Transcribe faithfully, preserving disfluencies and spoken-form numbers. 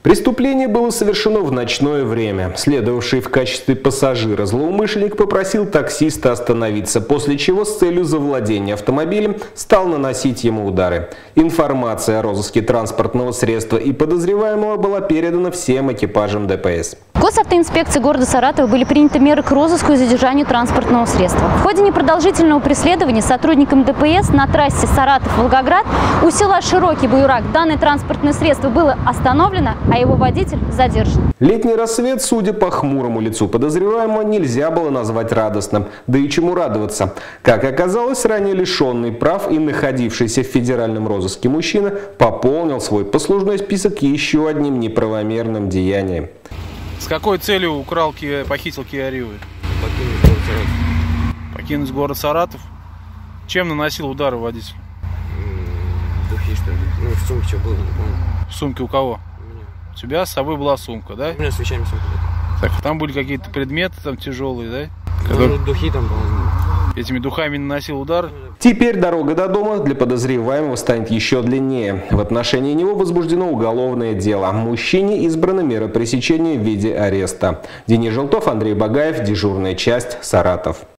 Преступление было совершено в ночное время. Следовавший в качестве пассажира злоумышленник попросил таксиста остановиться, после чего с целью завладения автомобилем стал наносить ему удары. Информация о розыске транспортного средства и подозреваемого была передана всем экипажам ДПС. Госавтоинспекции города Саратова были приняты меры к розыску и задержанию транспортного средства. В ходе непродолжительного преследования сотрудникам ДПС на трассе Саратов-Волгоград у села Широкий Буерак данное транспортное средство было остановлено, а его водитель задержан. Летний рассвет, судя по хмурому лицу подозреваемого, нельзя было назвать радостным. Да и чему радоваться? Как оказалось, ранее лишенный прав и находившийся в федеральном розыске мужчина пополнил свой послужной список еще одним неправомерным деянием. С какой целью украл, похитил Kia Rio? Покинуть город Саратов. Покинуть город Саратов? Чем наносил удары водитель? Духи, что ли? Ну, в сумке что было, не помню. В сумке у кого? У меня. У тебя с собой была сумка, да? У меня с вещами сумка была. Так, там были какие-то предметы там тяжелые, да? Ну, Которые... духи там, по-моему. Этими духами наносил удар? Теперь дорога до дома для подозреваемого станет еще длиннее. В отношении него возбуждено уголовное дело. Мужчине избрана мера пресечения в виде ареста. Денис Желтов, Андрей Багаев, дежурная часть, Саратов.